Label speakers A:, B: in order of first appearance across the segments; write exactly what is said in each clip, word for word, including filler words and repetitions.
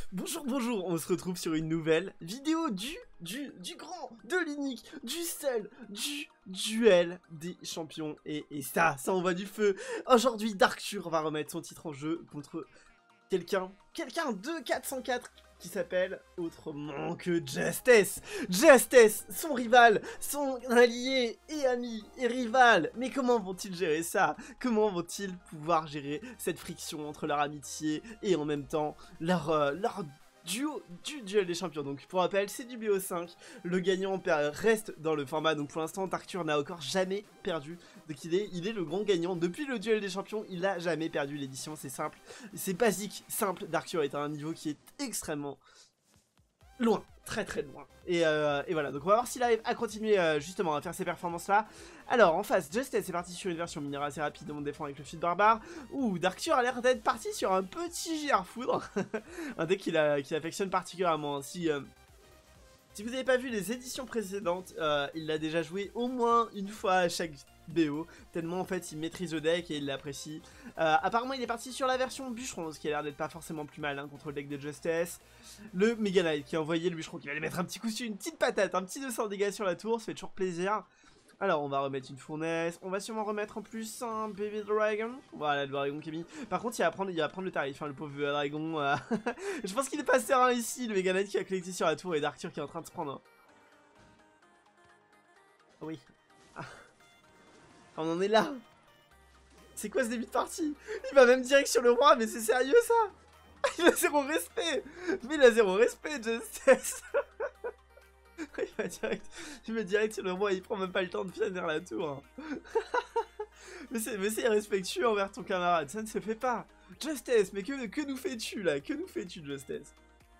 A: Bonjour, bonjour, on se retrouve sur une nouvelle vidéo du, du, du grand, de l'unique, du seul, du duel des champions. Et, et ça, ça envoie du feu. Aujourd'hui, Darkture va remettre son titre en jeu contre quelqu'un, quelqu'un de quatre cent quatre qui s'appelle autrement que Justesse. Justesse, son rival, son allié et ami et rival. Mais comment vont-ils gérer ça? Comment vont-ils pouvoir gérer cette friction entre leur amitié et en même temps leur, euh, leur duo du duel des champions? Donc pour rappel, c'est du B O cinq, le gagnant reste dans le format, donc pour l'instant Darkture n'a encore jamais perdu, donc il est, il est le grand gagnant, depuis le duel des champions il n'a jamais perdu l'édition, c'est simple, c'est basique, simple, Darkture est à un niveau qui est extrêmement loin, très très loin, et, euh, et voilà, donc on va voir s'il arrive à continuer euh, justement à faire ces performances là. Alors en face, Justesse est parti sur une version mineure assez rapide, on défend avec le feed barbare, ouh, Darkture a l'air d'être parti sur un petit J R foudre, un deck qu'il qu'il affectionne particulièrement, si... Euh, Si vous n'avez pas vu les éditions précédentes, euh, il l'a déjà joué au moins une fois à chaque B O, tellement en fait il maîtrise le deck et il l'apprécie. Euh, apparemment il est parti sur la version bûcheron, ce qui a l'air d'être pas forcément plus mal hein, contre le deck de Justesse. Le Mega Knight qui a envoyé le bûcheron, qui va lui mettre un petit coup sur une petite patate, un petit deux cents dégâts sur la tour, ça fait toujours plaisir. Alors on va remettre une fournaise, on va sûrement remettre en plus un Baby Dragon. Voilà le dragon qui est mis. Par contre il va prendre, il va prendre le tarif, hein, le pauvre dragon. Euh... Je pense qu'il est pas serein ici, le Mega Knight qui a collecté sur la tour et Darkture qui est en train de se prendre. Un... Oui. Ah. On en est là. C'est quoi ce début de partie? Il va même direct sur le roi, mais c'est sérieux ça? Il a zéro respect. Mais il a zéro respect, Justesse. Il va direct, il va direct sur le roi, il prend même pas le temps de finir la tour. mais c'est irrespectueux envers ton camarade, ça ne se fait pas. Justesse, mais que, que nous fais-tu là? Que nous fais-tu, Justesse?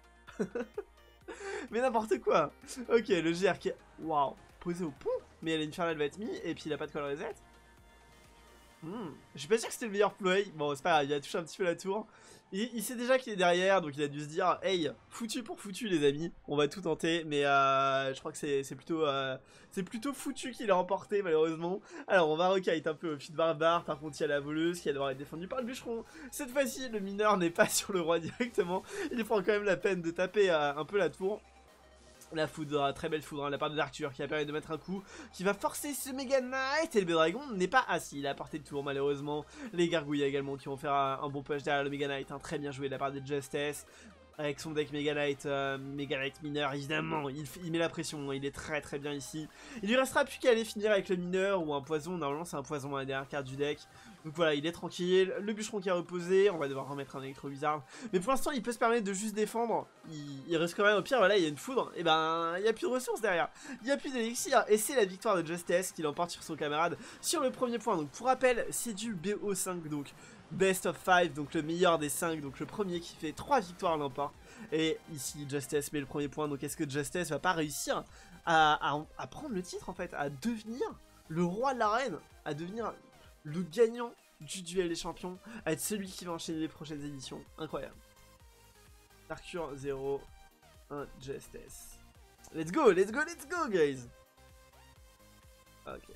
A: Mais n'importe quoi. Ok, le G R qui est... Waouh, posé au pont. Mais elle est infernale va être mise, et puis il a pas de call reset. Hmm. Je suis pas sûr que c'était le meilleur play. Bon, c'est pas grave, il a touché un petit peu la tour. Il, il sait déjà qu'il est derrière, donc il a dû se dire hey, foutu pour foutu les amis, on va tout tenter. Mais euh, je crois que c'est plutôt, euh, c'est plutôt foutu qu'il a emporté malheureusement. Alors on va rekite un peu au feed barbare. Par contre il y a la voleuse qui va devoir être défendue par le bûcheron. Cette fois-ci le mineur n'est pas sur le roi directement. Il prend quand même la peine de taper euh, un peu la tour. La foudre, très belle foudre, hein, la part de Darkture qui a permis de mettre un coup qui va forcer ce Mega Knight. Et le Dragon n'est pas assis, il a porté de tour malheureusement. Les gargouilles également qui vont faire un, un bon push derrière le Mega Knight, hein, très bien joué de la part de Justesse. Avec son deck Mega Knight, euh, Mega Knight mineur, évidemment, il, il met la pression, il est très très bien ici. Il lui restera plus qu'à aller finir avec le mineur ou un poison, normalement c'est un poison à la dernière carte du deck. Donc voilà, il est tranquille, le bûcheron qui a reposé, on va devoir remettre un électro bizarre. Mais pour l'instant il peut se permettre de juste défendre, il, il risque quand même, au pire voilà il y a une foudre, et ben il n'y a plus de ressources derrière, il n'y a plus d'élixir. Et c'est la victoire de Justesse qui l'emporte sur son camarade sur le premier point. Donc pour rappel, c'est du B O cinq donc. Best of five, donc le meilleur des cinq, donc le premier qui fait trois victoires l'emporte. Et ici Justesse met le premier point, donc est-ce que Justesse va pas réussir à, à, à prendre le titre en fait, à devenir le roi de l'arène, à devenir le gagnant du duel des champions, à être celui qui va enchaîner les prochaines éditions? Incroyable. Darkture zéro, un Justesse. Let's go, let's go, let's go guys. Ok.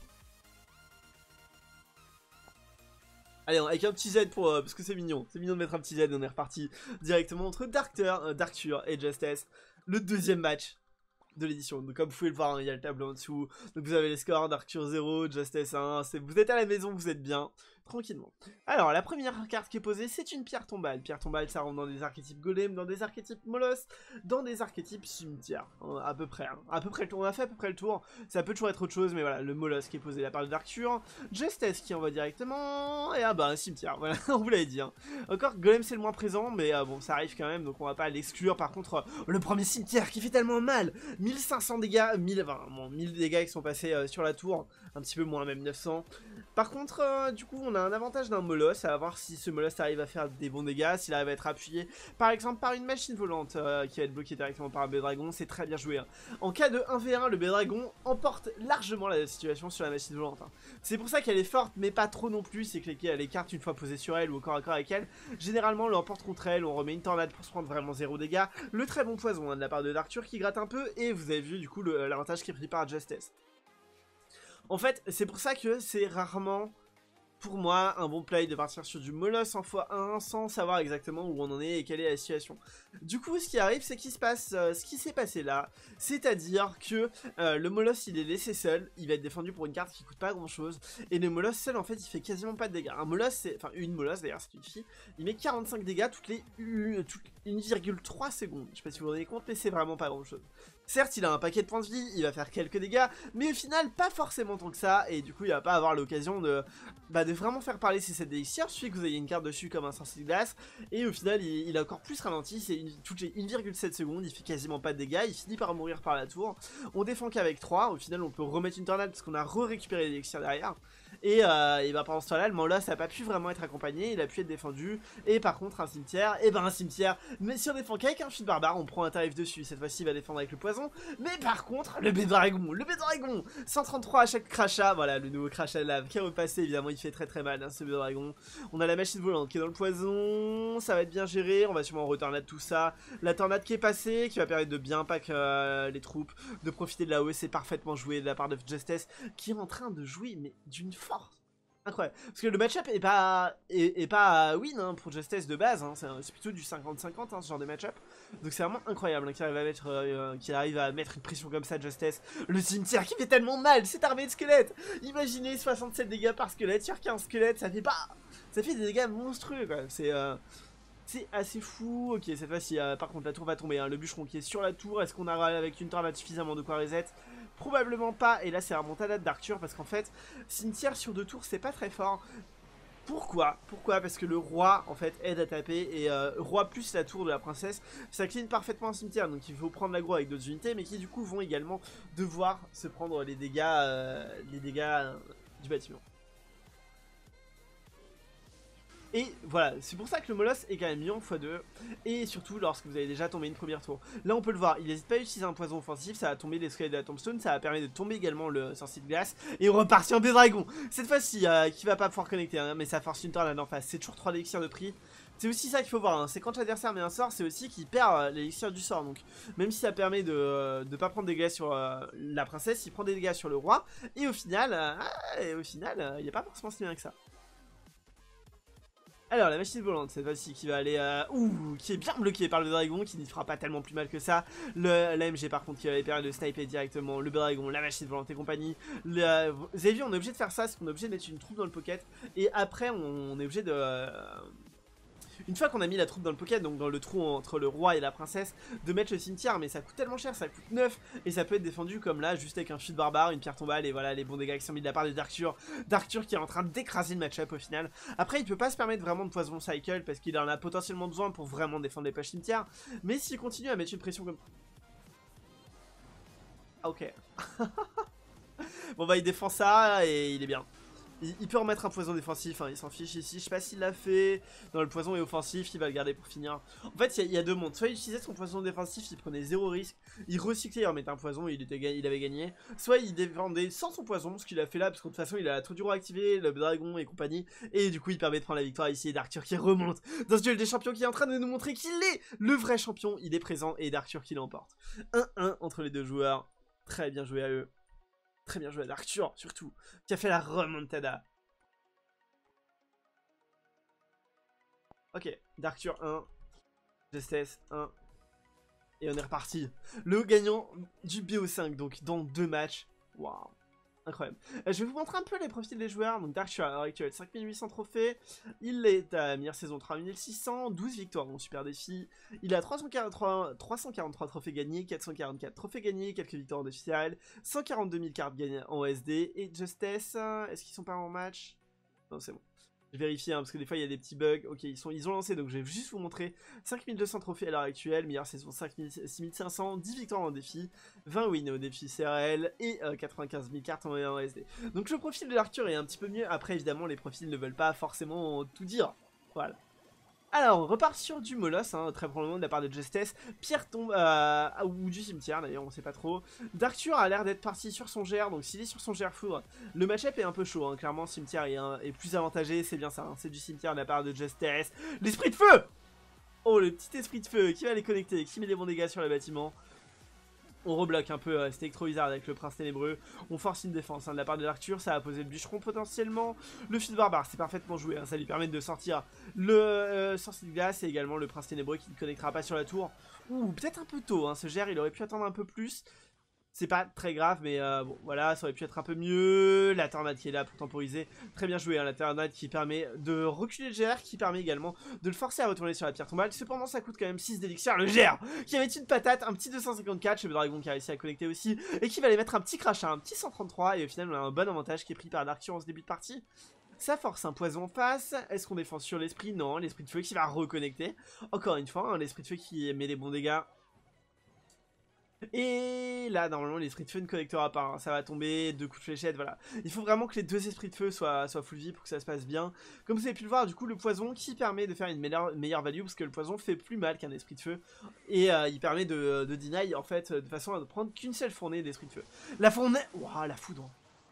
A: Allez, avec un petit Z pour, euh, parce que c'est mignon, c'est mignon de mettre un petit Z et on est reparti directement entre Darkture, euh, Darkture et Justesse, le deuxième match de l'édition. Donc comme vous pouvez le voir, hein, il y a le tableau en dessous, donc vous avez les scores, Darkture zéro, Justesse un, vous êtes à la maison, vous êtes bien, tranquillement. Alors la première carte qui est posée, c'est une pierre tombale. Pierre tombale, ça rentre dans des archétypes golem, dans des archétypes molosse, dans des archétypes cimetière, hein, à peu près, hein. à peu près le tour, on a fait à peu près le tour, ça peut toujours être autre chose, mais voilà, le molosse qui est posé la part de Darkture, Justesse qui envoie directement, et ah bah un cimetière, voilà, on vous l'avait dit, hein. Encore golem c'est le moins présent, mais euh, bon ça arrive quand même, donc on va pas l'exclure. Par contre, euh, le premier cimetière qui fait tellement mal, mille cinq cents dégâts, mille, enfin, bon, mille dégâts qui sont passés euh, sur la tour, un petit peu moins, même neuf cents. Par contre, euh, du coup, on a un avantage d'un molosse, à voir si ce molosse arrive à faire des bons dégâts, s'il arrive à être appuyé, par exemple, par une machine volante euh, qui va être bloquée directement par un B-Dragon, c'est très bien joué. Hein. En cas de un v un, le B-Dragon emporte largement la situation sur la machine volante. Hein. C'est pour ça qu'elle est forte, mais pas trop non plus, c'est que les, les cartes, une fois posées sur elle ou au corps à corps avec elle, généralement, l'emporte contre elle, on remet une tornade pour se prendre vraiment zéro dégâts, le très bon poison hein, de la part de Darkture qui gratte un peu, et vous avez vu, du coup, l'avantage qui est pris par Justesse. En fait, c'est pour ça que c'est rarement pour moi, un bon play de partir sur du Moloss en fois un sans savoir exactement où on en est et quelle est la situation. Du coup, ce qui arrive, c'est qu'il se passe euh, ce qui s'est passé là, c'est-à-dire que euh, le Moloss, il est laissé seul, il va être défendu pour une carte qui coûte pas grand-chose, et le Moloss seul, en fait, il fait quasiment pas de dégâts. Un Moloss, c'est, enfin une Moloss d'ailleurs, c'est une fille, il met quarante-cinq dégâts toutes les une virgule trois secondes. Je sais pas si vous vous rendez compte, mais c'est vraiment pas grand-chose. Certes, il a un paquet de points de vie, il va faire quelques dégâts, mais au final, pas forcément tant que ça, et du coup, il va pas avoir l'occasion de, bah, de vraiment faire parler ses sept d'élixirs. Il suffit que vous ayez une carte dessus comme un sorcier de glace, et au final, il, il a encore plus ralenti, c'est une, toutes les une virgule sept secondes, il fait quasiment pas de dégâts, il finit par mourir par la tour. On défend qu'avec trois, au final, on peut remettre une tornade parce qu'on a re-récupéré l'élixir derrière. Et, euh, et bah pendant ce temps-là, le Moloss n'a pas pu vraiment être accompagné, il a pu être défendu. Et par contre, un cimetière, et ben un cimetière, mais si on défend qu'avec un fil barbare, on prend un tarif dessus. Cette fois-ci, il va défendre avec le poison. Mais par contre, le Bédragon, le Bédragon, cent trente-trois à chaque crachat. Voilà, le nouveau crachat de lave qui est repassé. Évidemment, il fait très très mal, hein, ce Bédragon. On a la machine volante qui est dans le poison, ça va être bien géré. On va sûrement retornade tout ça. La tornade qui est passée, qui va permettre de bien pack euh, les troupes, de profiter de la O, c'est parfaitement joué de la part de Justesse, qui est en train de jouer, mais d'une force incroyable. Parce que le match-up est pas, est, est pas win hein, pour Justesse de base, hein. C'est plutôt du cinquante cinquante hein, ce genre de match-up. Donc c'est vraiment incroyable hein, qu'il arrive, à mettre, euh, qu'il arrive à mettre une pression comme ça, Justesse. Le cimetière qui fait tellement mal, cette armée de squelettes. Imaginez soixante-sept dégâts par squelette sur quinze squelettes, ça fait pas... Ça fait des dégâts monstrueux quoi, c'est... Euh... C'est assez fou. Ok, cette fois-ci, euh, par contre, la tour va tomber. Hein. Le bûcheron qui est sur la tour. Est-ce qu'on aura avec une tornade suffisamment de quoi reset? Probablement pas. Et là, c'est la remontada d'Arthur. Parce qu'en fait, cimetière sur deux tours, c'est pas très fort. Pourquoi? Pourquoi? Parce que le roi, en fait, aide à taper. Et euh, roi plus la tour de la princesse, ça clean parfaitement un cimetière. Donc il faut prendre l'aggro avec d'autres unités. Mais qui, du coup, vont également devoir se prendre les dégâts, euh, les dégâts euh, du bâtiment. Et voilà, c'est pour ça que le Moloss est quand même mieux en fois deux. Et surtout lorsque vous avez déjà tombé une première tour. Là on peut le voir, il n'hésite pas à utiliser un poison offensif. Ça va tomber les squelettes de la tombstone. Ça va permettre de tomber également le sorcier de glace. Et on repart sur des dragons. Cette fois-ci, euh, qui va pas pouvoir connecter hein, mais ça force une tornade en face. C'est toujours trois élixirs de prix. C'est aussi ça qu'il faut voir, hein. C'est quand l'adversaire met un sort, c'est aussi qu'il perd euh, l'élixir du sort. Donc même si ça permet de euh, de pas prendre des dégâts sur euh, la princesse, il prend des dégâts sur le roi. Et au final, euh, et au final, euh, il n'y a pas forcément si bien que ça. Alors la machine volante cette fois-ci qui va aller euh, ouh, qui est bien bloquée par le dragon, qui n'y fera pas tellement plus mal que ça. Le, la M G par contre qui va aller permettre de sniper directement le dragon, la machine volante et compagnie. Le, vous avez vu, on est obligé de faire ça parce qu'on est obligé de mettre une troupe dans le pocket. Et après on, on est obligé de... Euh, une fois qu'on a mis la troupe dans le pocket, donc dans le trou entre le roi et la princesse, de mettre le cimetière, mais ça coûte tellement cher, ça coûte neuf, et ça peut être défendu comme là, juste avec un chute barbare, une pierre tombale, et voilà les bons dégâts qui sont mis de la part de Darktur. Darktur qui est en train d'écraser le match-up au final. Après, il peut pas se permettre vraiment de poison cycle, parce qu'il en a potentiellement besoin pour vraiment défendre les pages cimetières, mais s'il continue à mettre une pression comme... Ah, ok. Bon bah il défend ça, et il est bien. Il, il peut remettre un poison défensif, hein, il s'en fiche ici. Je sais pas s'il l'a fait. Non, le poison est offensif, il va le garder pour finir. En fait, il y, y a deux mondes. Soit il utilisait son poison défensif, il prenait zéro risque. Il recyclait, il remettait un poison, il, était, il avait gagné. Soit il défendait sans son poison, ce qu'il a fait là, parce que de toute façon, il a la tour du roi activée, le dragon et compagnie. Et du coup, il permet de prendre la victoire ici. Et Darktur qui remonte dans ce duel des champions qui est en train de nous montrer qu'il est le vrai champion. Il est présent et Darktur qui l'emporte. un un entre les deux joueurs. Très bien joué à eux. Très bien joué à Darktur, surtout, qui a fait la remontada. Ok, Darktur un, Justesse un, et on est reparti. Le gagnant du B O cinq, donc dans deux matchs. Waouh, incroyable. Euh, je vais vous montrer un peu les profils des joueurs. Donc Darktur à l'heure actuelle, cinq mille huit cents trophées. Il est à meilleure saison trois mille six cents, douze victoires en super défi. Il a trois cent quarante-trois, trois cent quarante-trois trophées gagnés, quatre cent quarante-quatre trophées gagnés, quelques victoires en défi C R L, cent quarante-deux mille cartes gagnées en O S D. Et Justesse, euh, est-ce qu'ils sont pas en match? Non, c'est bon. Je vérifie hein, parce que des fois il y a des petits bugs. Ok, ils, sont, ils ont lancé, donc je vais juste vous montrer. cinq mille deux cents trophées à l'heure actuelle, meilleure saison cinq mille, six mille cinq cents, dix victoires en défi, vingt wins au défi C R L et euh, quatre-vingt-quinze mille cartes en O S D. Donc le profil de l'Arthur est un petit peu mieux. Après évidemment les profils ne veulent pas forcément tout dire. Voilà. Alors, on repart sur du Moloss, hein, très probablement de la part de Justesse. Pierre tombe, euh, ou du cimetière d'ailleurs, on sait pas trop. Darktur a l'air d'être parti sur son G R, donc s'il est sur son G R foudre, le match-up est un peu chaud, hein. Clairement, cimetière est, un, est plus avantagé, c'est bien ça, hein. C'est du cimetière de la part de Justesse. L'esprit de feu! Oh, le petit esprit de feu qui va les connecter, qui met des bons dégâts sur le bâtiment. On rebloque un peu euh, cet Electro-Wizard avec le Prince Ténébreux. On force une défense hein, de la part de l'Arthur. Ça va poser le bûcheron potentiellement. Le Fils Barbare, c'est parfaitement joué. Hein, ça lui permet de sortir le euh, Sorcier de Glace et également le Prince Ténébreux qui ne connectera pas sur la tour. Ouh, peut-être un peu tôt. Hein, ce G R, il aurait pu attendre un peu plus. C'est pas très grave, mais euh, bon, voilà, ça aurait pu être un peu mieux. La tornade qui est là pour temporiser. Très bien joué, hein, la tornade qui permet de reculer le G R, qui permet également de le forcer à retourner sur la pierre tombale. Cependant, ça coûte quand même six d'élixir. Le G R qui avait une patate, un petit deux cent cinquante-quatre. Le dragon qui a réussi à connecter aussi. Et qui va aller mettre un petit crachat, un petit cent trente-trois. Et au final, on a un bon avantage qui est pris par l'Arthur en ce début de partie. Ça force un poison en face. Est-ce qu'on défend sur l'esprit? Non, l'esprit de feu qui va reconnecter. Encore une fois, hein, l'esprit de feu qui met des bons dégâts. Et là, normalement, l'esprit de feu ne connectera pas. Hein. Ça va tomber, deux coups de fléchette, voilà. Il faut vraiment que les deux esprits de feu soient, soient full vie pour que ça se passe bien. Comme vous avez pu le voir, du coup, le poison qui permet de faire une meilleure, meilleure value, parce que le poison fait plus mal qu'un esprit de feu. Et euh, il permet de, de deny, en fait, de façon à ne prendre qu'une seule fournée d'esprit de feu. La fournée... Waouh, la foudre.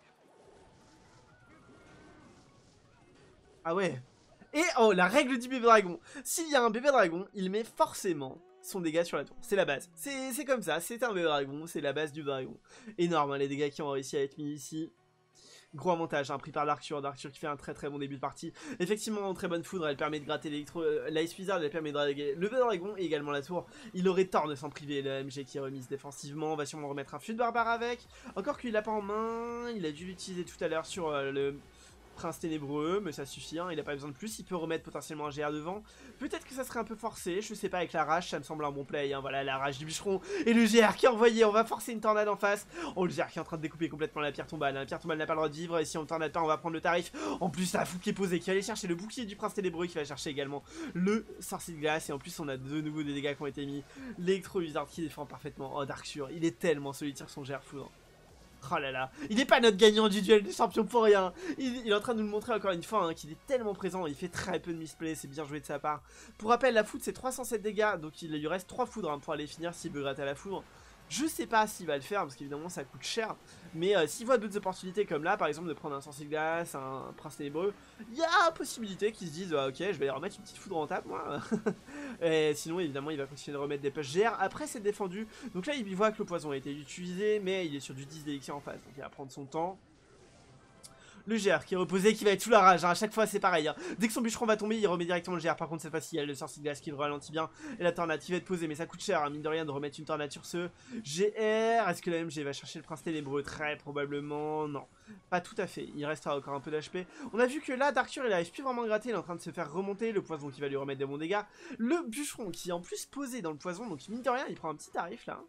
A: Ah ouais. Et, oh, la règle du bébé dragon. S'il y a un bébé dragon, il met forcément... son dégât sur la tour, c'est la base, c'est comme ça, c'est un bébé dragon, c'est la base du dragon. Énorme hein, les dégâts qui ont réussi à être mis ici. Gros avantage, hein, pris par l'Arthur, d'Arthur qui fait un très très bon début de partie. Effectivement, très bonne foudre, elle permet de gratter l'électro, euh, l'Ice Wizard, elle permet de draguer le bébé dragon et également la tour. Il aurait tort de s'en priver, le M G qui est remise défensivement, on va sûrement remettre un fût de barbare avec. Encore qu'il l'a pas en main, il a dû l'utiliser tout à l'heure sur euh, le... Prince Ténébreux, mais ça suffit, hein, il a pas besoin de plus, il peut remettre potentiellement un G R devant. Peut-être que ça serait un peu forcé, je sais pas, avec la rage, ça me semble un bon play, hein, voilà, la rage du bûcheron, et le G R qui est envoyé, on va forcer une tornade en face. Oh, le G R qui est en train de découper complètement la pierre tombale, hein. La pierre tombale n'a pas le droit de vivre, et si on ne tornade pas, on va prendre le tarif. En plus, la fou qui est posée, qui va aller chercher le bouclier du Prince Ténébreux, qui va chercher également le Sorcier de Glace, et en plus, on a de nouveau des dégâts qui ont été mis. L'Electro-Wizard qui défend parfaitement. Oh, Darkshire, il est tellement solide sur son G R foudre. Oh là là, il n'est pas notre gagnant du duel des champions pour rien. Il, il est en train de nous le montrer encore une fois hein, qu'il est tellement présent, il fait très peu de misplay, c'est bien joué de sa part. Pour rappel, la foudre c'est trois cent sept dégâts, donc il lui reste trois foudres hein, pour aller finir s'il veut gratter à la foudre. Je sais pas s'il va le faire parce qu'évidemment ça coûte cher, mais euh, s'il voit d'autres opportunités comme là, par exemple de prendre un Sorcier de Glace, un Prince Ténébreux, il y a possibilité qu'ils se disent ah, ok, je vais remettre une petite foudre en table moi. Et sinon évidemment il va continuer de remettre des push G R. Après c'est défendu, donc là il voit que le poison a été utilisé, mais il est sur du dix d'élixir en face, donc il va prendre son temps. Le G R qui est reposé, qui va être sous la rage, hein. À chaque fois c'est pareil, hein. Dès que son bûcheron va tomber, il remet directement le G R. Par contre cette fois-ci, il y a le Sorcier de Glace qui le ralentit bien. Et la tornade qui va être posée, mais ça coûte cher, hein, mine de rien, de remettre une tornade sur ce G R. Est-ce que la M G va chercher le Prince Ténébreux? Très probablement, non. Pas tout à fait, il restera encore un peu d'H P. On a vu que là, Darkshire, il arrive plus vraiment à gratter, il est en train de se faire remonter. Le poison qui va lui remettre des bons dégâts. Le bûcheron qui est en plus posé dans le poison, donc mine de rien, il prend un petit tarif là.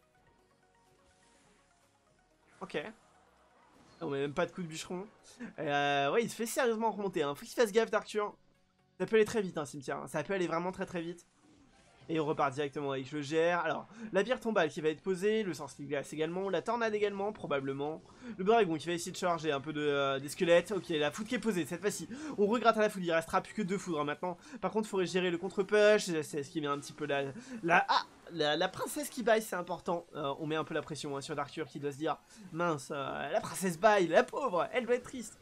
A: Ok. On met même pas de coup de bûcheron. Euh, ouais, il se fait sérieusement remonter. Hein. Faut qu'il fasse gaffe, d'Arthur. Ça peut aller très vite, un hein, cimetière. Hein. Ça peut aller vraiment très très vite. Et on repart directement avec le G R. Alors, la pierre tombale qui va être posée. Le Sorcier de Glace également. La tornade également, probablement. Le dragon qui va essayer de charger un peu de, euh, des squelettes. Ok, la foudre qui est posée cette fois-ci. On regratte à la foudre. Il restera plus que deux foudres hein, maintenant. Par contre, il faudrait gérer le contre-push. C'est ce qui met un petit peu la... la ah La, la princesse qui baille, c'est important. Euh, on met un peu la pression hein, sur Darkshire qui doit se dire mince, euh, la princesse baille, la pauvre, elle doit être triste.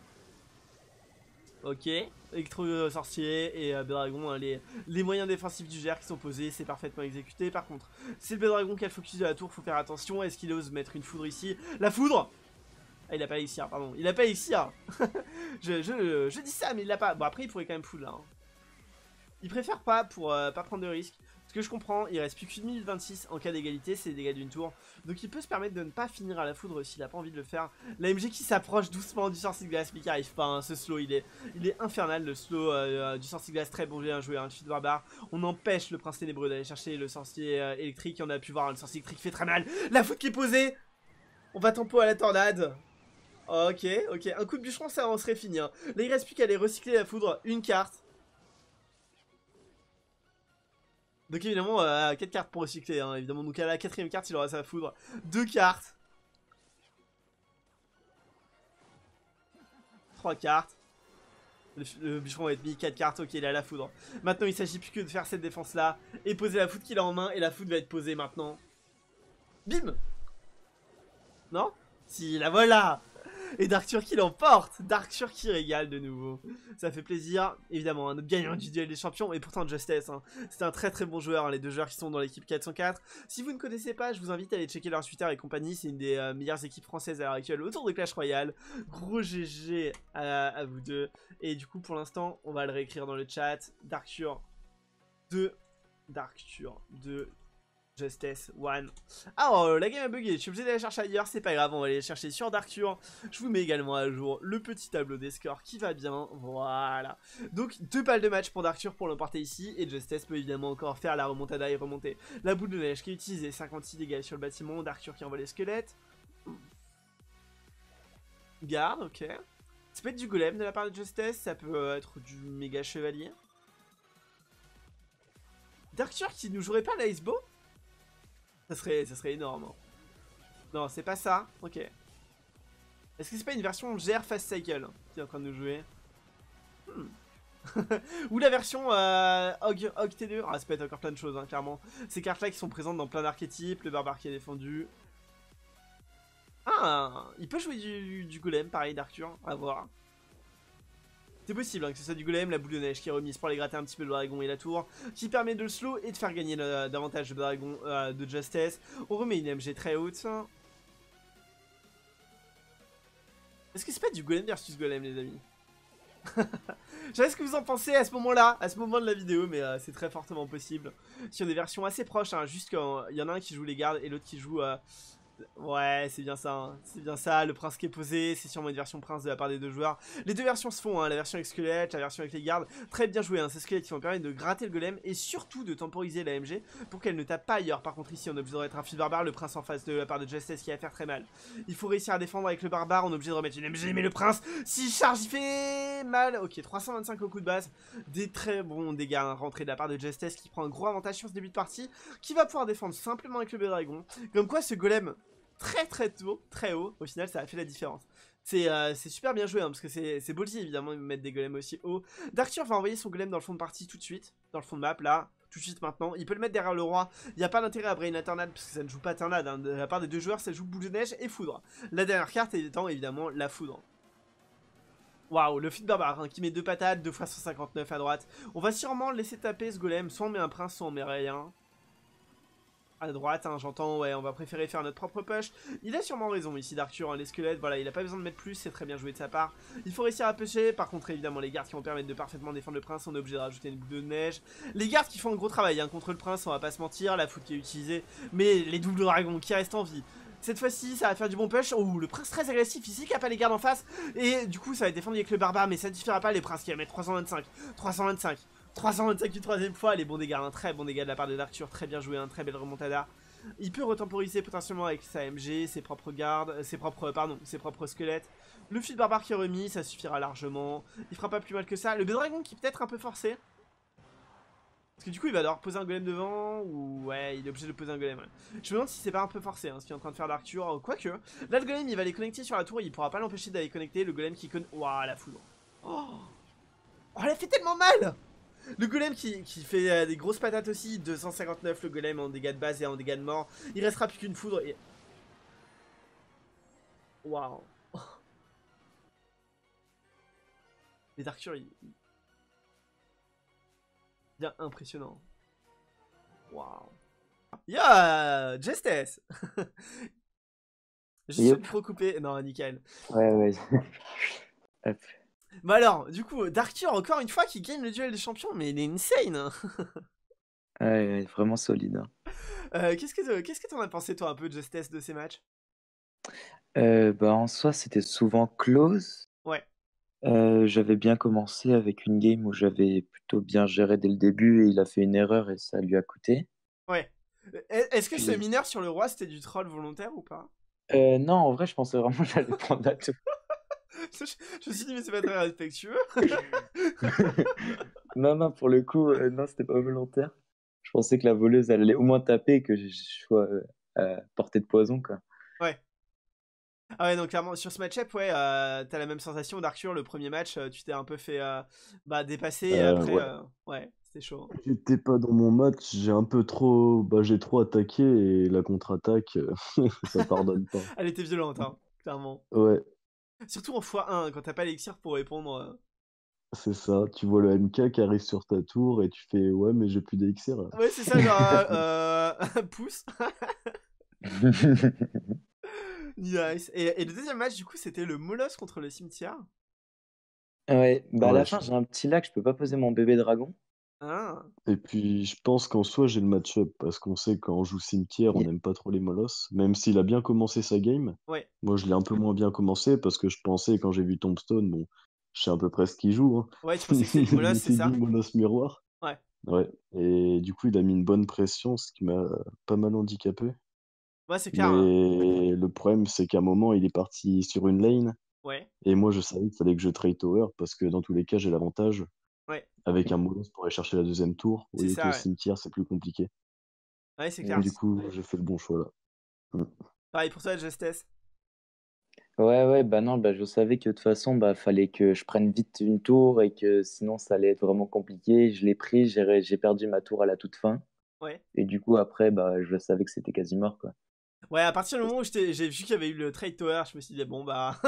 A: Ok, électro-sorcier et euh, Bédragon, hein, les, les moyens défensifs du G R qui sont posés, c'est parfaitement exécuté. Par contre, c'est le Bédragon qui a le focus de la tour, faut faire attention. Est-ce qu'il ose mettre une foudre ici? La foudre! Ah, il a pas Elixir, pardon, il a pas Elixir. je, je, je dis ça, mais il l'a pas. Bon, après, il pourrait quand même foudre là. Hein. Il préfère pas pour euh, pas prendre de risques. Ce que je comprends, il reste plus qu'une minute vingt-six en cas d'égalité, c'est les dégâts d'une tour. Donc il peut se permettre de ne pas finir à la foudre s'il a pas envie de le faire. La M G qui s'approche doucement du Sorcier de Glace, mais qui arrive pas, hein. Ce slow il est, il est infernal, le slow euh, du Sorcier de Glace, très bon bien joué, un hein, Fils Barbare. On empêche le Prince Ténébreux d'aller chercher le Sorcier euh, électrique, et on a pu voir, hein, le Sorcier électrique fait très mal. La foudre qui est posée. On va tempo à la tornade. Ok, ok, un coup de bûcheron ça en serait fini. Hein. Là il reste plus qu'à aller recycler la foudre, une carte. Donc évidemment, euh, quatre cartes pour recycler, hein, évidemment. Donc à la quatrième carte, il aura sa foudre. deux cartes. trois cartes. Le, le bûcheron va être mis quatre cartes, ok, il a la foudre. Maintenant, il s'agit plus que de faire cette défense-là. Et poser la foudre qu'il a en main. Et la foudre va être posée maintenant. Bim. Non? Si, la voilà. Et Darkture qui l'emporte. Darkture qui régale de nouveau. Ça fait plaisir. Évidemment, un autre gagnant du duel des champions. Et pourtant, Justesse, hein, c'est un très très bon joueur. Hein, les deux joueurs qui sont dans l'équipe quatre cent quatre. Si vous ne connaissez pas, je vous invite à aller checker leur Twitter et compagnie. C'est une des euh, meilleures équipes françaises à l'heure actuelle autour de Clash Royale. Gros G G à, à vous deux. Et du coup, pour l'instant, on va le réécrire dans le chat. Darkture deux. Darkture deux. Justesse one. Ah, oh, la game a bugué, je suis obligé d'aller chercher ailleurs, c'est pas grave, on va aller chercher sur Darkture. Je vous mets également à jour le petit tableau des scores qui va bien, voilà. Donc deux balles de match pour Darkture pour l'emporter ici, et Justesse peut évidemment encore faire la remontada et remonter la boule de neige qui est utilisée, cinquante-six dégâts sur le bâtiment, Darkture qui envoie les squelettes. Garde, ok. Ça peut être du golem de la part de Justesse, ça peut être du méga chevalier. Darkture qui nous jouerait pas l'icebow? Ça serait, ça serait énorme. Hein. Non, c'est pas ça. Ok. Est-ce que c'est pas une version G R Fast Cycle hein, qui est en train de nous jouer hmm. Ou la version euh, Og, Og T deux. Ah, ça peut être encore plein de choses, hein, clairement. Ces cartes-là qui sont présentes dans plein d'archétypes. Le barbare qui est défendu. Ah, il peut jouer du, du golem, pareil, d'Arthur. À voir. C'est possible hein, que ce soit du golem, la boule de neige qui est remise pour aller gratter un petit peu le dragon et la tour, qui permet de le slow et de faire gagner le, davantage de dragon euh, de Justesse. On remet une M G très haute. Est-ce que c'est pas du golem versus golem, les amis? Je sais ce que vous en pensez à ce moment-là, à ce moment de la vidéo, mais euh, c'est très fortement possible. Sur des versions assez proches, hein, juste quand il y en a un qui joue les gardes et l'autre qui joue... Euh, Ouais, c'est bien ça, hein. C'est bien ça, le prince qui est posé, c'est sûrement une version prince de la part des deux joueurs. Les deux versions se font, hein, la version avec squelette, la version avec les gardes, très bien joué, hein. Ces squelettes qui vont permettre de gratter le golem et surtout de temporiser la M G pour qu'elle ne tape pas ailleurs. Par contre ici on est obligé de remettre un fil barbare, le prince en face de la part de Justesse qui va faire très mal. Il faut réussir à défendre avec le barbare, on est obligé de remettre une M G, mais le prince, s'il charge il fait mal. Ok, trois cent vingt-cinq au coup de base, des très bons dégâts hein, rentrés de la part de Justesse qui prend un gros avantage sur ce début de partie, qui va pouvoir défendre simplement avec le B-Dragon. Comme quoi ce golem... très très tôt, très haut, au final ça a fait la différence. C'est euh, super bien joué, hein, parce que c'est ballsy évidemment de mettre des golems aussi haut. Darkture va envoyer son golem dans le fond de partie tout de suite, dans le fond de map, là, tout de suite maintenant. Il peut le mettre derrière le roi, il n'y a pas d'intérêt à brain la tornade, parce que ça ne joue pas tornade, hein. De la part des deux joueurs, ça joue boule de neige et foudre. La dernière carte étant évidemment la foudre. Waouh, le feed barbare hein, qui met deux patates, deux fois cent cinquante-neuf à droite. On va sûrement le laisser taper ce golem, soit on met un prince, soit on met rien. À droite, hein, j'entends, ouais, on va préférer faire notre propre push. Il a sûrement raison ici, Darkture, hein, les squelettes, voilà, il a pas besoin de mettre plus, c'est très bien joué de sa part. Il faut réussir à pusher, par contre, évidemment, les gardes qui vont permettre de parfaitement défendre le prince, on est obligé de rajouter une boule de neige. Les gardes qui font un gros travail hein, contre le prince, on va pas se mentir, la foot qui est utilisée, mais les doubles dragons qui restent en vie. Cette fois-ci, ça va faire du bon push. Oh, le prince très agressif ici qui a pas les gardes en face. Et du coup, ça va être défendu avec le barbare, mais ça ne suffira pas, les princes qui va mettre trois cent vingt-cinq. trois cent vingt-cinq. trois cent vingt-cinq une troisième fois, les bons dégâts, un très bon dégât de la part de Darkture, très bien joué, un très belle remontada. Il peut retemporiser potentiellement avec sa M G, ses propres gardes, ses propres, pardon, ses propres squelettes. Le fil barbare qui est remis, ça suffira largement. Il fera pas plus mal que ça. Le B-Dragon qui peut être un peu forcé. Parce que du coup il va devoir poser un golem devant, ou ouais, il est obligé de poser un golem. Ouais. Je me demande si c'est pas un peu forcé, hein, ce qu'il est en train de faire d'Arthur. Quoique, là le golem il va les connecter sur la tour, il pourra pas l'empêcher d'aller connecter. Le golem qui connaît... Waouh, la foudre. Oh, oh, elle a fait tellement mal. Le golem qui, qui fait euh, des grosses patates aussi, deux cent cinquante-neuf le golem en dégâts de base et en dégâts de mort. Il restera plus qu'une foudre et... Waouh. Mais Darkture, il... il... bien impressionnant. Waouh. Yeah, Justesse. Je suis
B: Yep.
A: trop coupé. Non, nickel.
B: Ouais, ouais. Hop.
A: Bah alors, du coup, Darkture, encore une fois, qui gagne le duel des champions, mais il est insane. Hein.
B: Ouais, ouais, vraiment solide. Hein.
A: Euh, Qu'est-ce que qu'est-ce que t'en as pensé, toi, un peu de Justesse de ces matchs?
B: Euh, bah, en soi, c'était souvent close.
A: Ouais.
B: Euh, j'avais bien commencé avec une game où j'avais plutôt bien géré dès le début et il a fait une erreur et ça lui a coûté.
A: Ouais. Est-ce que
B: Puis...
A: ce mineur sur le roi, c'était du troll volontaire ou pas?
B: Euh, non, en vrai, je pensais vraiment que j'allais prendre la tour.
A: je, je me suis dit, mais c'est pas très respectueux.
B: non, non, pour le coup, euh, non, c'était pas volontaire. Je pensais que la voleuse, elle allait au moins taper et que je sois euh, à portée de poison, quoi.
A: Ouais. Ah ouais, donc clairement, sur ce match-up, ouais, euh, t'as la même sensation d'Arthur, le premier match, euh, tu t'es un peu fait euh, bah, dépasser et
C: Euh,
A: après,
C: ouais.
A: euh, ouais, c'était chaud.
C: J'étais pas dans mon match, j'ai un peu trop, bah, j'ai trop attaqué et la contre-attaque, euh, ça pardonne pas.
A: Elle était violente, hein, clairement.
C: Ouais.
A: Surtout en fois un, quand t'as pas l'élixir pour répondre. euh.
C: C'est ça, tu vois le M K qui arrive sur ta tour et tu fais ouais, mais j'ai plus d'élixir là.
A: Ouais, c'est ça, genre. Euh... euh, pouce. Nice. Et, et le deuxième match, du coup, c'était le Molosse contre le cimetière.
B: Ouais, bah à
C: Ouais,
B: la
C: je-
B: fin, j'ai un petit lac, je peux pas poser mon bébé dragon.
A: Ah,
C: Et puis je pense qu'en soi j'ai le match-up parce qu'on sait quand on joue cimetière, on
B: Et-
C: n'aime pas trop les molosses, même s'il a bien commencé sa game.
A: ouais.
C: Moi je l'ai un peu moins bien commencé parce que je pensais quand j'ai vu Tombstone, bon, je sais à peu près ce qu'il joue, hein.
A: Ouais, tu pensais que c'était du
C: Je
A: Molosse, c'est
C: m'étais dit
A: ça?
C: molosse miroir.
A: Ouais.
C: Ouais. Et du coup il a mis une bonne pression, ce qui m'a pas mal handicapé.
A: Ouais, c'est clair. Hein.
C: Mais le problème c'est qu'à un moment il est parti sur une lane.
A: Ouais.
C: Et moi, je savais qu'il fallait que je trade tower parce que dans tous les cas, j'ai l'avantage
A: Ouais.
C: avec un Molosse pour aller chercher la deuxième tour, au
A: C'est
C: lieu
A: ça,
C: que
A: ouais.
C: cimetière, c'est plus compliqué.
A: Ouais, c'est
C: Donc,
A: clair.
C: du coup, j'ai fait le bon choix là. Mm.
A: Pareil pour toi, Justesse.
B: Ouais, ouais, bah non, bah je savais que de toute façon, bah fallait que je prenne vite une tour et que sinon ça allait être vraiment compliqué. Je l'ai pris, j'ai ré- j'ai perdu ma tour à la toute fin.
A: Ouais.
B: Et du coup, après, bah je savais que c'était quasi mort, quoi.
A: Ouais, à partir du moment où je t'ai- j'ai vu qu'il y avait eu le trade tower, je me suis dit, bon, bah.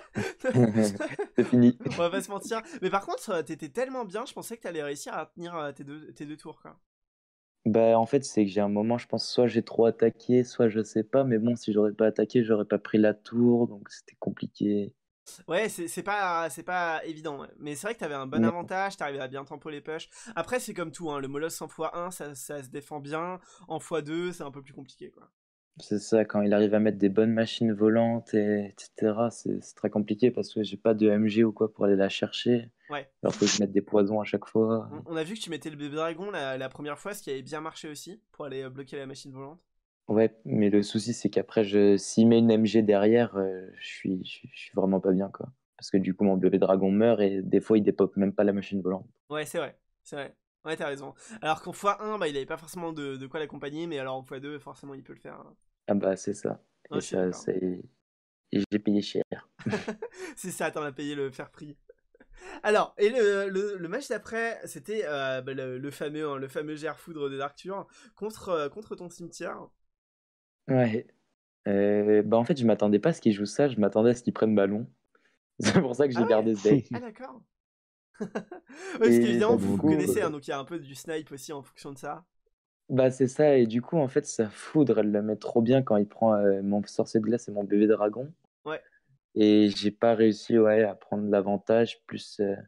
B: C'est fini.
A: On va pas se mentir. Mais par contre, euh, t'étais tellement bien, je pensais que t'allais réussir à tenir euh, tes deux, tes deux tours, quoi.
B: Bah en fait, c'est que j'ai un moment, je pense, soit j'ai trop attaqué, soit je sais pas. Mais bon, si j'aurais pas attaqué, j'aurais pas pris la tour, donc c'était compliqué.
A: Ouais, c'est c'est pas, c'est pas évident. Ouais. Mais c'est vrai que t'avais un bon
B: Non,
A: avantage, t'arrivais à bien tempo les push. Après, c'est comme tout, hein, le Molosse en fois un, ça, ça se défend bien. En fois deux, c'est un peu plus compliqué, quoi.
B: c'est ça, quand il arrive à mettre des bonnes machines volantes, et, etc., c'est c'est très compliqué parce que j'ai pas de M G ou quoi pour aller la chercher.
A: Ouais.
B: Alors faut que je mette des poisons à chaque fois.
A: On, on a vu que tu mettais le bébé dragon la, la première fois, ce qui avait bien marché aussi, pour aller euh, bloquer la machine volante.
B: Ouais, mais le souci, c'est qu'après, je... s'il met une M G derrière, euh, je suis... je suis je suis vraiment pas bien, quoi. Parce que du coup, mon bébé dragon meurt et des fois, il dépop même pas la machine volante.
A: Ouais, c'est vrai, c'est vrai. Ouais, t'as raison. Alors qu'en fois un, bah, il avait pas forcément de, de quoi l'accompagner, mais alors en fois deux, forcément, il peut le faire. Hein.
B: Ah bah, c'est ça.
A: Ouais,
B: Et
A: je suis
B: ça,
A: d'accord.
B: c'est... et j'ai payé cher.
A: C'est ça, t'en as payé le faire prix. Alors, et le, le, le match d'après, c'était euh, bah, le, le fameux, hein, le fameux Gère Foudre de Darkture contre, euh, contre ton cimetière.
B: Ouais. Euh, bah, en fait, je m'attendais pas à ce qu'il joue ça, je m'attendais à ce qu'il prenne ballon. C'est pour ça que
A: Ah
B: j'ai
A: ouais?
B: gardé ce deck.
A: Ah d'accord. Ouais, parce
B: Et
A: qu'évidemment,
C: Ah,
A: vous,
B: du
C: bon,
A: vous
C: donc,
B: coup,
A: connaissez, hein,
B: euh,
A: donc il y a un peu du snipe aussi en fonction de ça.
B: bah, c'est ça. Et du coup, en fait, sa foudre, elle le met trop bien quand il prend euh, mon sorcier de glace et mon bébé dragon.
A: Ouais,
B: Et j'ai pas réussi, ouais, à prendre l'avantage. Plus, euh,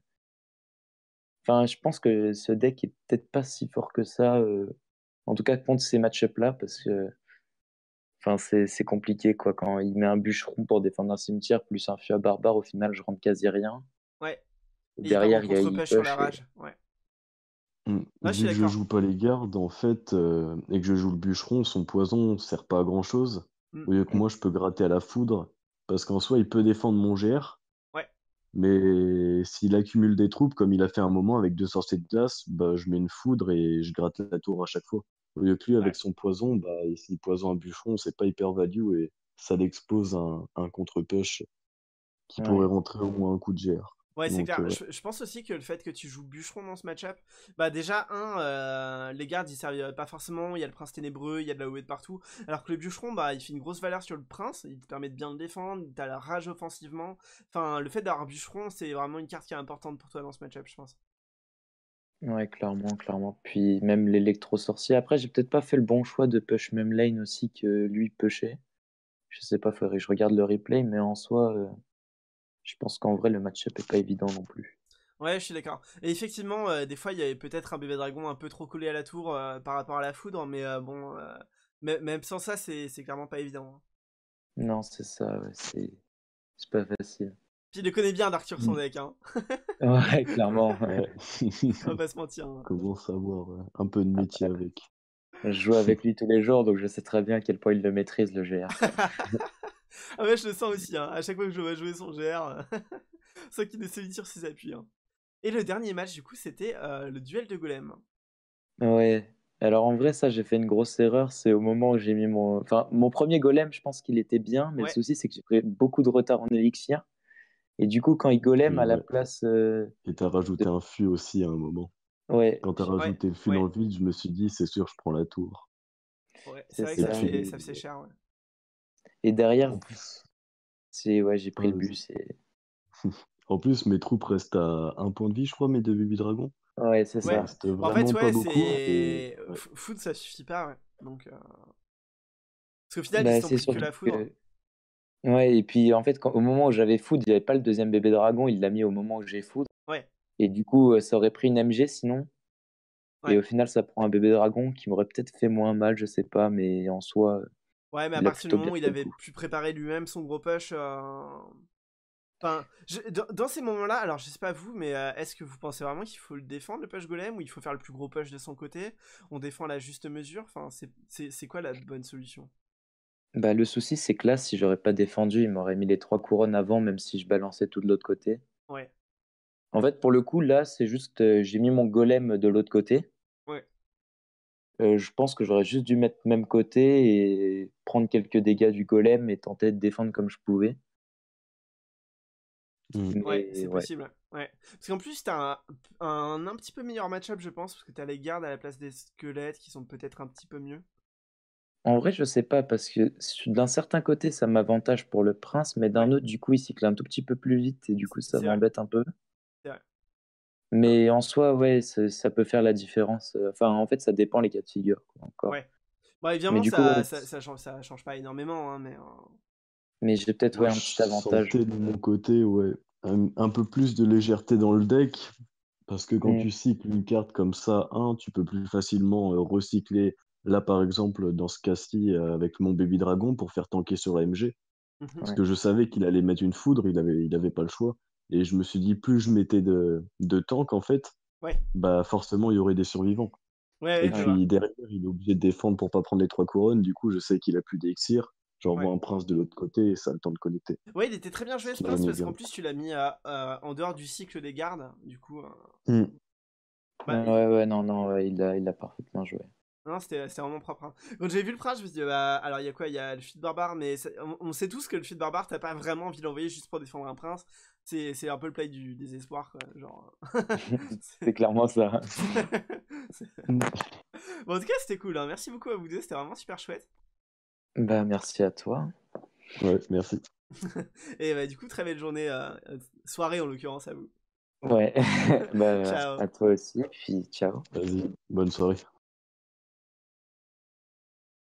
B: enfin, je pense que ce deck est peut-être pas si fort que ça. euh, En tout cas, contre ces match-up-là, parce que, enfin, c'est c'est compliqué, quoi. Quand il met un bûcheron pour défendre un cimetière, plus un feu à barbare, au final, je rentre quasi rien.
A: ouais.
B: Et
A: Et il part en
B: derrière, il y a il
A: contre-push sur la
B: push. Et...
A: rage. Ouais.
C: mm,
A: Ouais, je suis
C: vu que je
A: d'accord.
C: joue pas les gardes, en fait, euh, et que je joue le bûcheron, son poison sert pas à grand chose.
A: Hmm.
C: Au lieu que
B: Mm.
C: moi, je peux gratter à la foudre, parce qu'en soi, il peut défendre mon G R,
A: Ouais.
C: mais s'il accumule des troupes, comme il a fait un moment avec deux sorciers de glace, bah, je mets une foudre et je gratte la tour à chaque fois. Au lieu que lui,
A: Ouais.
C: avec son poison, bah, s'il poison un bûcheron, c'est pas hyper value et ça l'expose à un, un contre-push qui pourrait
B: Ouais.
C: rentrer au moins un coup de G R.
A: Ouais, c'est
C: Donc, euh,
A: clair.
C: ouais.
A: Je, je pense aussi que le fait que tu joues bûcheron dans ce match-up, bah déjà, un, euh, les gardes ils servent pas forcément, il y a le prince ténébreux, il y a de la O E de partout, alors que le bûcheron, bah il fait une grosse valeur sur le prince, il te permet de bien le défendre, t'as la rage offensivement, enfin le fait d'avoir bûcheron, c'est vraiment une carte qui est importante pour toi dans ce match-up, je pense.
B: Ouais, clairement, clairement. Puis même l'électro-sorcier. Après, j'ai peut-être pas fait le bon choix de push même lane aussi que lui pushait. Je sais pas, faudrait que je regarde le replay, mais en soi, euh, je pense qu'en vrai, le match-up est pas évident non plus.
A: Ouais, je suis d'accord. Et effectivement, euh, des fois, il y avait peut-être un bébé dragon un peu trop collé à la tour euh, par rapport à la foudre, mais euh, bon, euh, même même sans ça, c'est c'est clairement pas évident. Hein.
B: Non, c'est ça, ouais, c'est c'est pas facile.
A: Puis il le connaît bien, d'Arthur, son
C: Mm.
A: deck, hein.
B: Ouais, clairement.
C: Ouais.
A: On va pas se mentir. Hein.
C: Commence à avoir euh, un peu de métier avec.
B: Je joue avec lui tous les jours, donc je sais très bien à quel point il le maîtrise, le G R, quoi.
A: Ah ouais, je le sens aussi, hein. À chaque fois que je vais jouer son G R, c'est qu'il est solide sur ses appuis. Hein. Et le dernier match, du coup, c'était euh, le duel de golem.
B: Ouais. Alors en vrai, ça, j'ai fait une grosse erreur. C'est au moment où j'ai mis mon... Enfin, mon premier golem, je pense qu'il était bien, mais le
A: Ouais,
B: souci, c'est que j'ai pris beaucoup de retard en élixir. Et du coup, quand il golem
C: Et
B: à la
C: ouais.
B: place euh,
C: Et t'as
B: de...
C: rajouté un fût aussi à un moment.
B: Ouais,
C: Quand t'as
B: je-
A: ouais,
C: rajouté le fût dans
A: ouais,
C: le vide, je me suis dit, c'est sûr, je prends la tour.
A: ouais. C'est
B: c'est
A: vrai que
C: Et
A: ça
B: ça.
A: faisait,
C: puis,
A: ça faisait cher, ouais.
B: Et derrière,
C: en plus.
B: C'est, ouais, j'ai pris
C: Ouais,
B: le
C: vas-y.
B: bus et...
C: En plus, mes troupes restent à un point de vie, je crois, mes deux bébés dragons.
B: Ouais, c'est
C: Il
A: Ouais.
B: ça.
C: reste
A: Bah, en fait,
C: vraiment pas
A: ouais,
C: beaucoup. Et
A: c'est.
C: ouais.
A: F- Foudre, ça suffit pas, ouais. Donc. euh, Parce qu'au final, ils
B: Bah,
A: t'ont
B: c'est
A: pris que
B: surtout
A: la foudre.
B: que... Ouais, et puis en fait, quand, au moment où j'avais foudre, il n'y avait pas le deuxième bébé dragon, il l'a mis au moment où j'ai foudre.
A: Ouais,
B: Et du coup, euh, ça aurait pris une M G sinon. Et
A: ouais.
B: au final, ça prend un bébé dragon qui m'aurait peut-être fait moins mal, je sais pas, mais en soi, euh,
A: Ouais, mais à
B: il a
A: partir du
B: plutôt
A: moment
B: bien
A: où il
B: fait le
A: avait
B: coup.
A: pu préparer lui-même son gros push. euh, Enfin, je- dans, dans ces moments-là, alors je sais pas vous, mais euh, est-ce que vous pensez vraiment qu'il faut le défendre, le push golem, ou il faut faire le plus gros push de son côté? On défend à la juste mesure? Enfin, c'est c'est- c'est quoi la bonne solution?
B: Bah, le souci, c'est que là, si j'aurais pas défendu, il m'aurait mis les trois couronnes avant, même si je balançais tout de l'autre côté.
A: Ouais,
B: En fait, pour le coup, là, c'est juste, euh, j'ai mis mon golem de l'autre côté.
A: ouais,
B: Euh, je pense que j'aurais juste dû mettre même côté et prendre quelques dégâts du golem et tenter de défendre comme je pouvais.
C: Mm.
A: ouais,
B: Mais
A: c'est
B: ouais.
A: possible. Ouais. Parce qu'en plus, t'as un, un, un petit peu meilleur match-up, je pense, parce que t'as les gardes à la place des squelettes qui sont peut-être un petit peu mieux.
B: En vrai, je sais pas, parce que d'un certain côté, ça m'avantage pour le prince, mais d'un
A: Ouais,
B: autre, du coup, il cycle un tout petit peu plus vite et du coup, ça
A: c'est vrai,
B: m'embête un peu.
A: c'est vrai. Non,
B: Mais en soi, ouais, ça, ça peut faire la différence. Enfin, en fait, ça dépend les cas de figure, quoi, encore.
A: ouais. Bon,
B: Mais
A: évidemment,
B: du coup,
A: ça,
B: ouais,
A: ça, ça, change, ça change pas énormément, hein, mais... euh,
B: mais j'ai peut-être
C: Moi,
B: ouais, un
C: je
B: petit avantage.
C: sentais de mon côté, ouais, un, un peu plus de légèreté dans le deck. Parce que quand
B: Mm.
C: tu cycles une carte comme ça, un, tu peux plus facilement euh, recycler. Là, par exemple, dans ce cas-ci, euh, avec mon baby dragon pour faire tanker sur la M G.
A: mhm.
C: Parce
B: Ouais.
C: que je savais qu'il allait mettre une foudre, il avait, il avait pas le choix. Et je me suis dit, plus je mettais de, de tank, en fait,
A: Ouais,
C: bah forcément, il y aurait des survivants.
A: ouais,
C: Et
A: ouais, je
B: Ouais.
A: vois.
C: puis derrière, il est obligé de défendre pour pas prendre les trois couronnes. Du coup, je sais qu'il a plus d'élixir.
A: Ouais.
C: J'envoie un prince de l'autre côté et ça a le temps de connecter.
A: Ouais, il était très bien
C: Ce
A: joué ce
C: qui
A: prince
C: revenait
A: parce
C: bien.
A: qu'en plus tu l'as mis à, euh, en dehors du cycle des gardes. Du coup, euh,
C: Hmm.
A: bah, il-
B: Ouais, ouais, non, non, ouais, il a, il a parfaitement joué.
A: non, c'était c'était vraiment propre, hein. Quand j'ai vu le prince, je me suis dit, bah, alors il y a quoi? Il y a le feat barbare, mais ça- on, on sait tous que le feat barbare, t'as pas vraiment envie de l'envoyer juste pour défendre un prince. C'est c'est un peu le play du désespoir, quoi. Genre.
B: C'est
A: c'est-
B: clairement ça.
A: c'est- Bon, en tout cas, c'était cool, hein. Merci beaucoup à vous deux, c'était vraiment super chouette.
B: Bah, merci à toi.
C: Ouais, merci.
A: Et bah, du coup, très belle journée, euh, euh, soirée en l'occurrence à vous.
B: Ouais, bah,
A: Ciao.
B: à toi aussi, puis ciao.
C: Vas-y, bonne soirée.